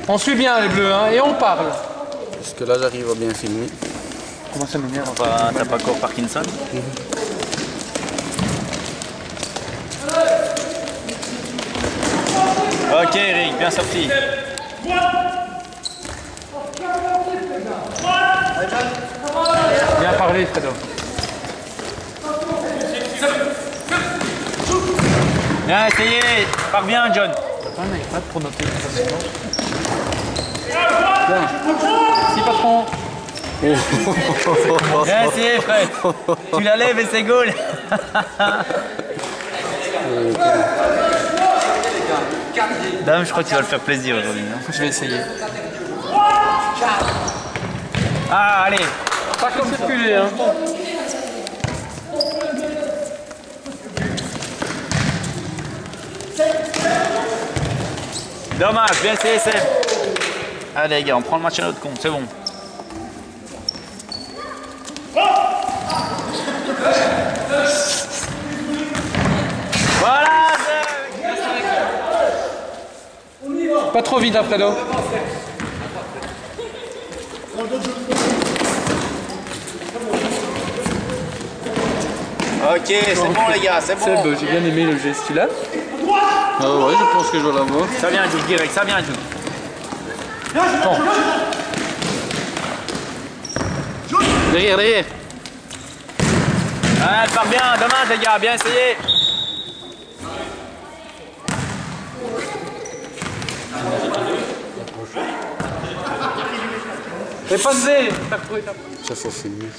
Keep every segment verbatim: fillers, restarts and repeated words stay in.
On suit bien les bleus, hein, et on parle. Parce que là, j'arrive à bien filmer. Comment ça m'énerve? T'as pas encore Parkinson? Mm-hmm. Ok Eric, bien sorti. Bien parlé, Fredo. Bien essayé, pars bien John. Pas un iPad pour noter les facilement. Bien. Merci patron. Bien essayé Fred. Tu la lèves et c'est goal. Dame, je crois que tu vas le faire plaisir aujourd'hui. Je vais essayer. Ah, allez. Pas comme circuler, hein. Dommage, bien essayé Seb. Allez les gars, on prend le match à notre compte, c'est bon. Voilà Seb. Pas trop vite, hein, Fredo. Ok, c'est bon les gars, c'est bon. Seb, j'ai bien aimé le geste là. Ah ouais, je pense que je vais l'avoir. Ça vient Jules, direct, ça vient Jules. Bon. Derrière, derrière. Ah, elle part bien, dommage les gars, bien essayé. Et passez. Ça faut filmer.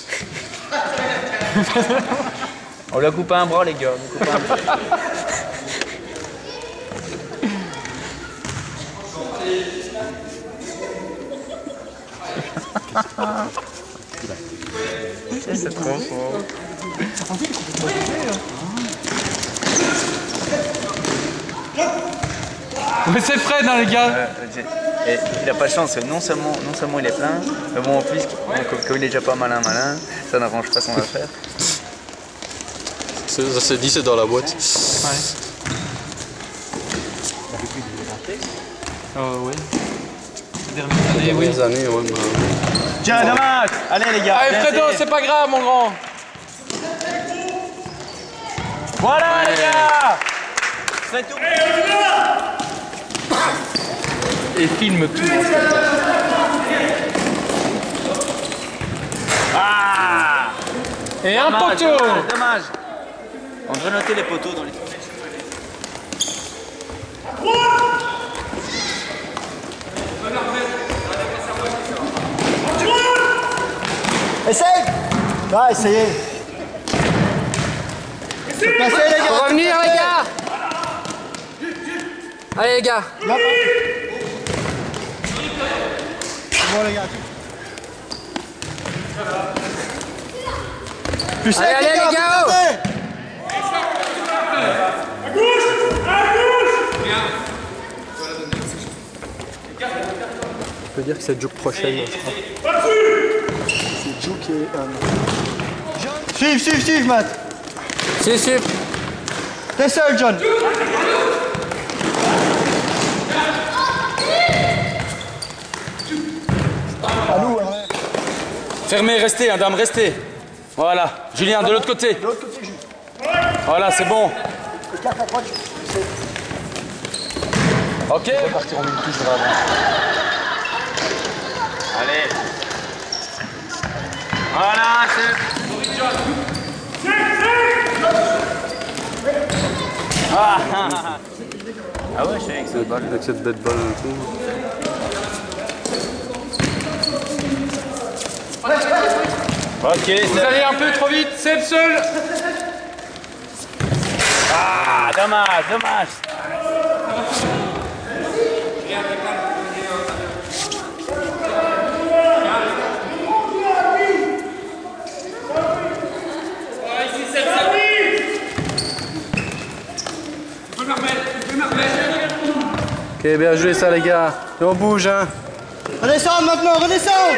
On lui a coupé un bras les gars. On lui a coupé un bras. C'est trop fort. Mais c'est Fred, hein, les gars. Euh, et il a pas de chance, non seulement, non seulement il est plein, mais bon en plus, comme, comme il est déjà pas malin malin, ça n'arrange pas son affaire. Ça se dit, c'est dans la boîte. Ouais. Oh oui. Dernières années, oui. Des années, ouais. Bah... Tiens, dommage. Allez les gars. Allez Fredo, c'est pas grave mon grand. Voilà ouais. Les gars. C'est tout. Et filme tout. Ah. Et un dommage, poteau. Dommage, dommage. On devrait noter les poteaux dans les films. Essaye! Ah, essayez! Passez les gars! Faut revenir les gars! Allez les gars! Bon les gars! Plus allez, allez les gars! gars Oh. À gauche! À gauche! On peut dire que c'est Juke prochaine. C'est Juke qui est... Euh... Suive, suive, suive, Matt! Si, si. T'es seul, John! À nous, hein. Fermez, restez, hein, dame, restez. Voilà. Julien, de l'autre côté. De l'autre côté, juste. Voilà, c'est bon. Écarte à droite. Ok. On va partir en une touche vers l'avant. Allez. Voilà, c'est... Ah, ah ouais, je suis avec ça. Avec cette bête balle et tout. Ok, Vous allez un peu trop vite, c'est le seul. Ah, dommage, dommage. Ok, bien joué ça les gars. Et on bouge hein. Redescendre maintenant, redescendre!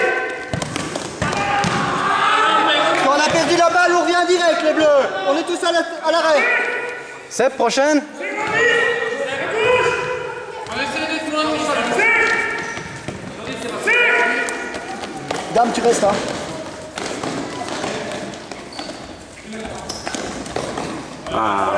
Quand on a perdu la balle, on revient direct les bleus. On est tous à l'arrêt. Seb, prochaine. On essaie d'être loin de Dame, tu restes, hein. Ah.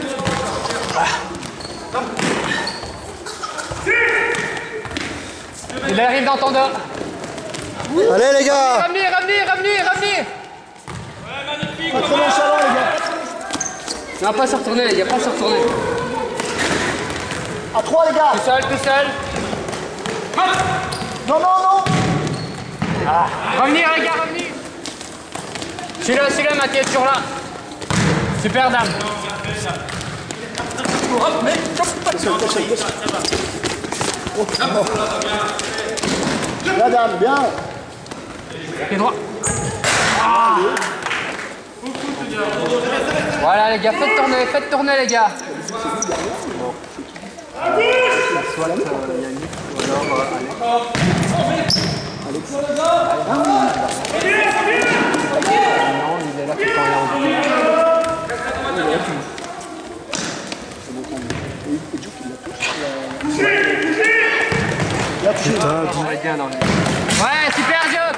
Il arrive dans ton dos. Allez, les gars. Ramenez, ramenez, ramenez, ramenez. Pas trop nonchalant, les gars. Non, pas se retourner, les gars, pas se retourner. À trois, les gars. Tout seul, tout seul. Non, non, non. Ah. Revenir, les gars, revenir. Suis-le, suis-le, Mathieu, toujours là. Super, dame. La dame, bien. Pied droit. Ah. Voilà, les gars, faites tourner, faites tourner, les gars. Ouais, super, Diop.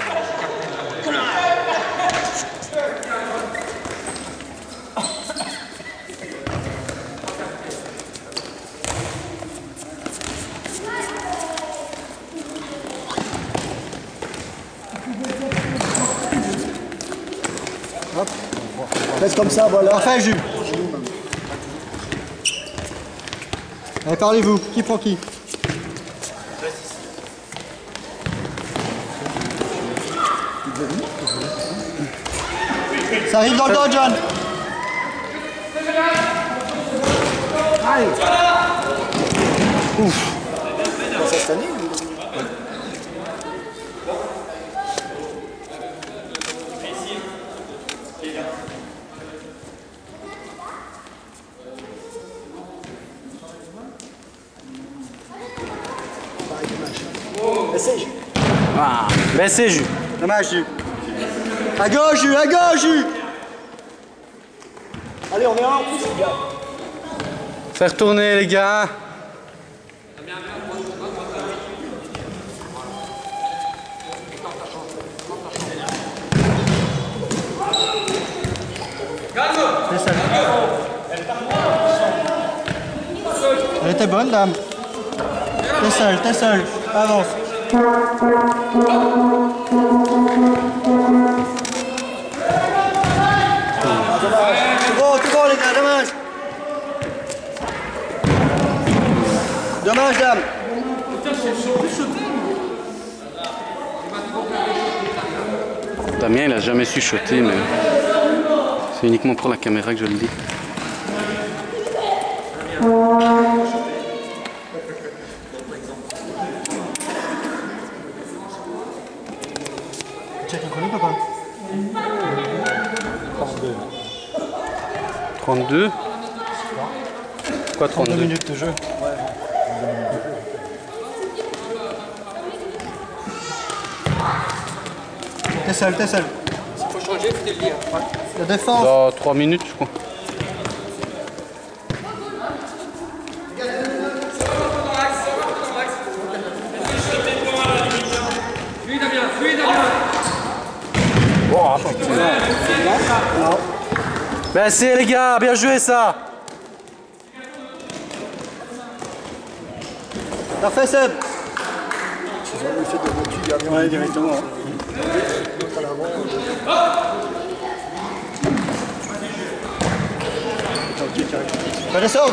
Hop. Reste comme ça, voilà. Parfait, Jules. Allez, parlez-vous. Qui prend qui? Ça arrive dans le dos, John. Allez. Ouf. Ça se tenait, Ah, baissez, Jus. Dommage, Jus. À gauche, Jus, à gauche, Jus. Allez, on est un en plus, les gars. Faire tourner, les gars. C'est ça. Elle était bonne, dame. T'es seul, t'es seul. Avance. C'est bon, c'est bon, les gars, dommage. Dommage, dame. Damien, il a jamais su shotter, mais c'est uniquement pour la caméra que je le dis. Check un chronique ou pas? trente-deux. Quoi, trente-deux trente-deux minutes de jeu. T'es seul, t'es seul. S'il faut changer, faut te le dire. Ouais. La défense. Dans trois minutes, je crois. Fuis Damien, fuis Damien. Oh, ben c'est les gars, bien joué ça. Parfait, Seb. Ouais, directement. Va descendre.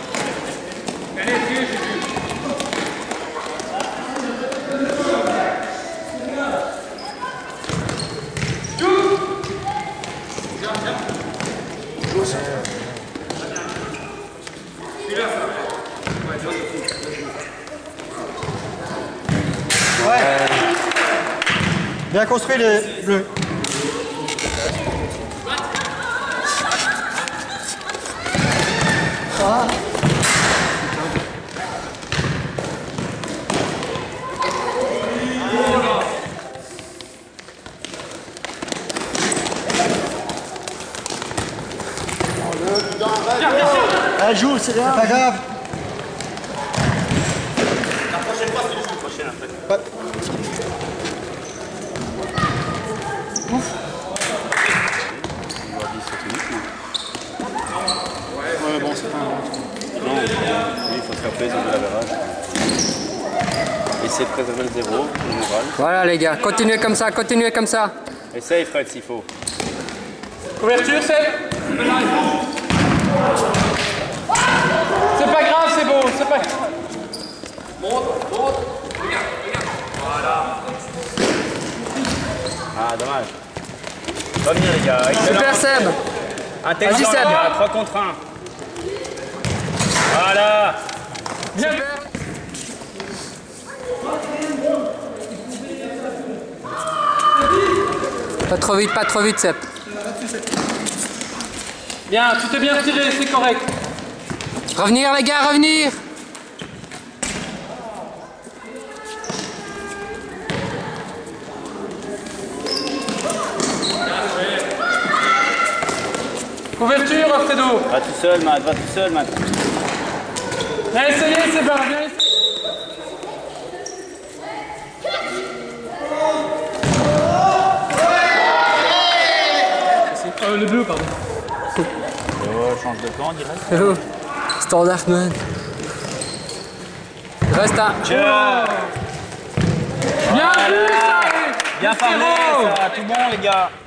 Ouais. Bien construit les bleus. Ah. Elle joue, c'est pas grave. La prochaine fois, c'est le prochain après. Ouais, bon, c'est pas un... Non, il faut se rappeler de l'average. Essayer de préserver le zéro, le moral. Voilà les gars, continuez comme ça, continuez comme ça. Essaye Fred s'il faut. Couverture, c'est. C'est pas grave, c'est beau, c'est pas grave. Monte, monte. Regarde, regarde. Voilà. Ah, dommage. Revenir les gars. Super Seb. Intelligent, Vas-y, Seb. trois contre un. Voilà. Bien. Pas trop vite, pas trop vite Seb. Bien, tu t'es bien retiré, c'est correct. Revenir les gars, revenir. Couverture, Alfredo. Va tout seul, Matt, va tout seul, Matt. Viens essayer, c'est bien, viens essayer. Euh, le bleu, pardon. Oh, change de camp direct. Oh, standard man. Reste à... Bien vu, ça. Bien parlé, ça, tout bon les gars.